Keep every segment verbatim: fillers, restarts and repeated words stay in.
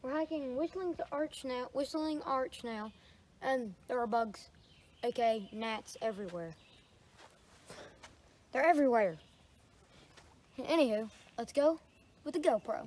We're hiking Whistling Arch now, Whistling Arch now, and there are bugs, aka gnats, everywhere. They're everywhere. Anywho, let's go with the GoPro.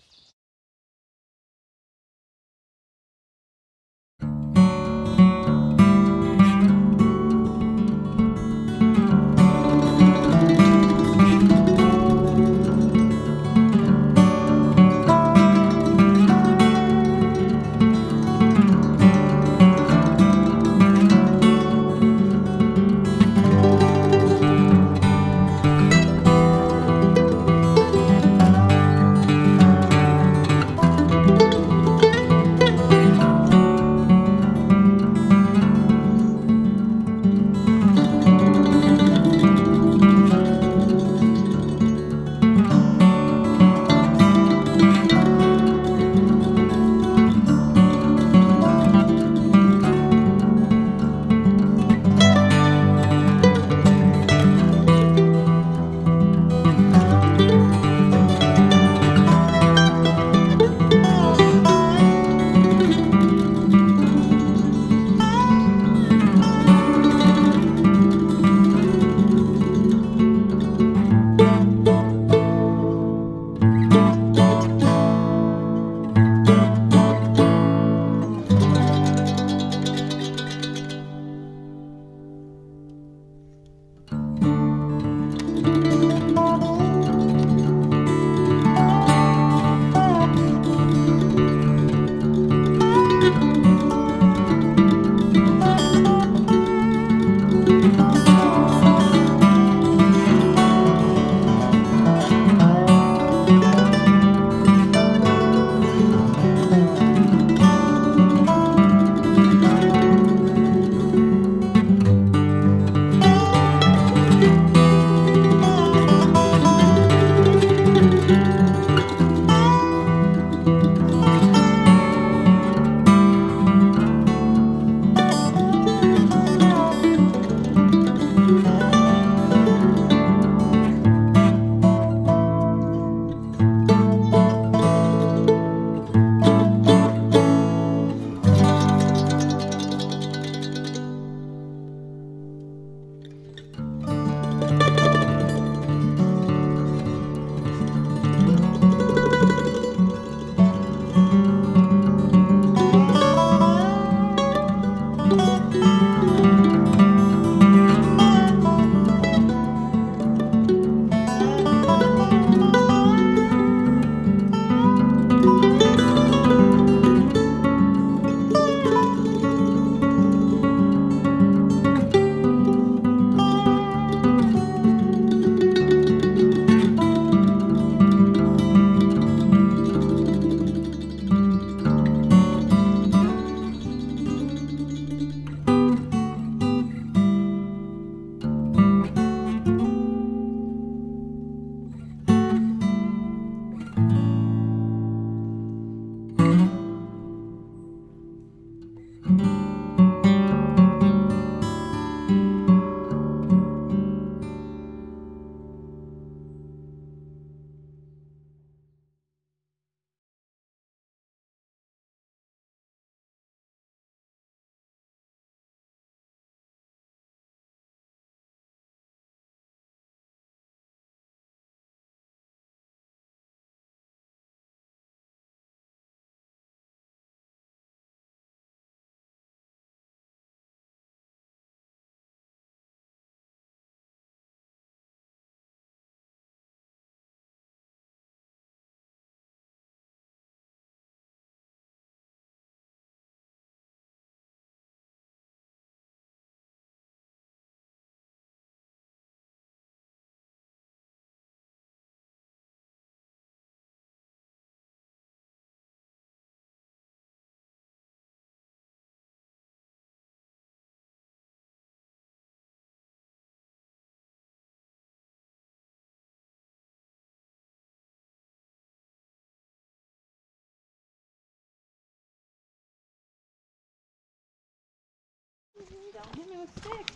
Don't hit me with sticks.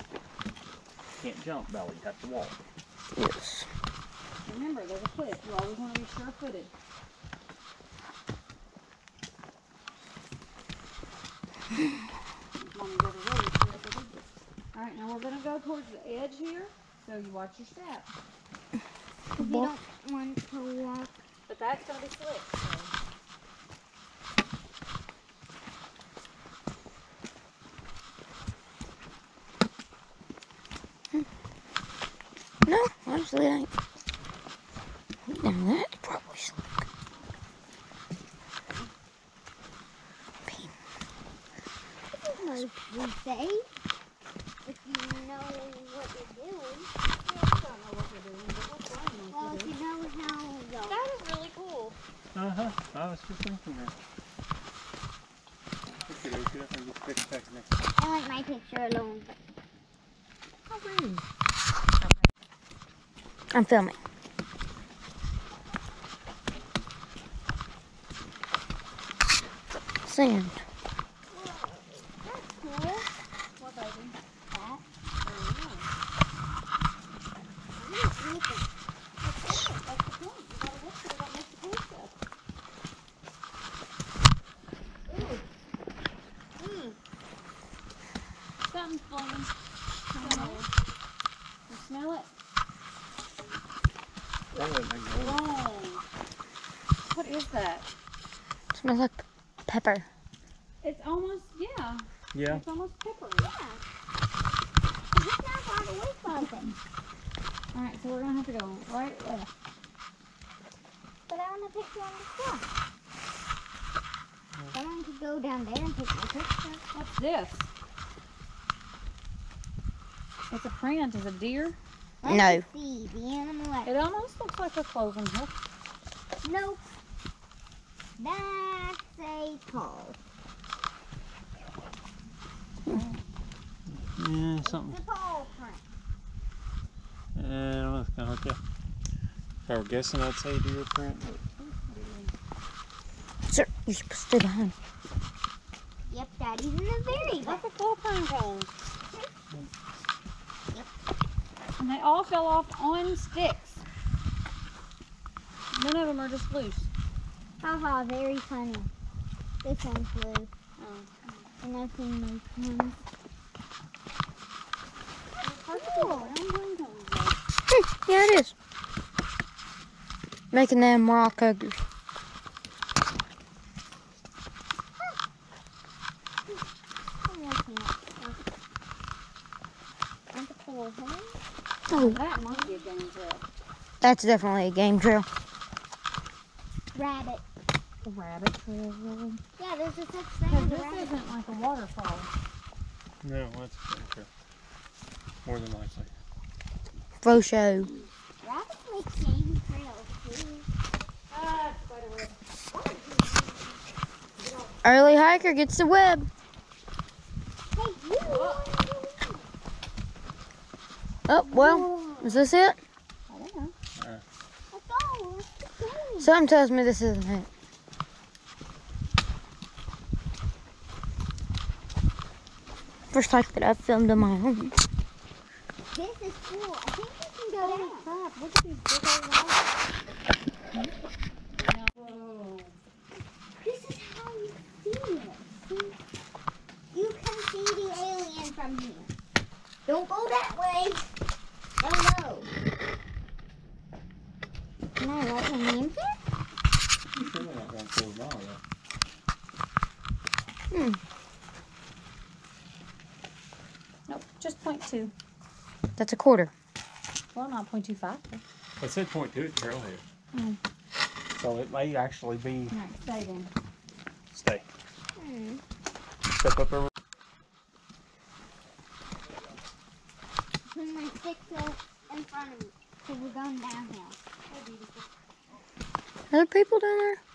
Can't jump, Belly. Touch the wall. Yes. Remember, there's a cliff. You always want to be sure-footed. Mommy's ever ready for us to do this. Alright, now we're gonna go towards the edge here, so you watch your step. You don't want to walk. But that's gonna be slick. So. No, honestly, it ain't. Now that's probably slick. Mostly safe if you know what you're doing. Yeah, I don't know what we're doing, but we're trying Well, to if do. you know how the That is really cool. Uh-huh. I was just thinking that. Okay, let's get up and get fixed back next time. I want my picture alone. How rude. I'm filming. Sand. That's cool. What, baby? That. I'm gonna sleep it. That's it. That's the point. You gotta look for what makes the cool stuff. Ooh. Mmm. Something's floating. Smell it. You smell it? That wasn't a good one. Wrong. What is that? It smells like pepper. It's almost, yeah. Yeah. It's almost peppery. Yeah. It's not far away from it. Alright, so we're gonna have to go right left. But I want to picture on the front. I want to go down there and take my picture. What's this? It's a print. Is it a deer? Let No. me see the animal. It almost looks like a cloven hoof. Nope. That's a tall. Yeah, something. It's a tall print. Uh, I don't know. It's kind of hard to tell. If I were guessing, I'd say deer print. Sir, you're supposed to stay behind. Yep, Daddy's in the very back. That's a full pine cone. And they all fell off on sticks. None of them are just loose. Haha, very funny. This one's loose. Oh. And I've seen those ones. Cool. Yeah, it is. Making them rock huggers. I'm looking at That's a cool thing. Oh, That must be a game trail. that's definitely a game trail. Rabbit. A rabbit trail, really? Yeah, there's a such thing Because as a this rabbit. isn't like a waterfall. No, that's a game trail. More than likely. Faux show. Rabbits make game trails too. Ah, spider web. Early hiker gets the web. Hey, you! Oh, well, is this it? I don't know. Let's go. Let's go. Something tells me this isn't it. First hike that I've filmed on my own. This is cool. I think we can go Holy down. crap, look at these big old rocks. Whoa. This is how you see it. See? You can see the alien from here. Don't go that way. No, no. Can I write my name here? I'm sure they're not going to close now, though. Hmm. Nope, just point two. That's a quarter. Well, not point two five. I said point two at Trailhead. Mm. So it may actually be. Alright, stay then. Stay. Hmm. Step up over. Put my sticks up in front of me. Because we're going downhill. Other people down there?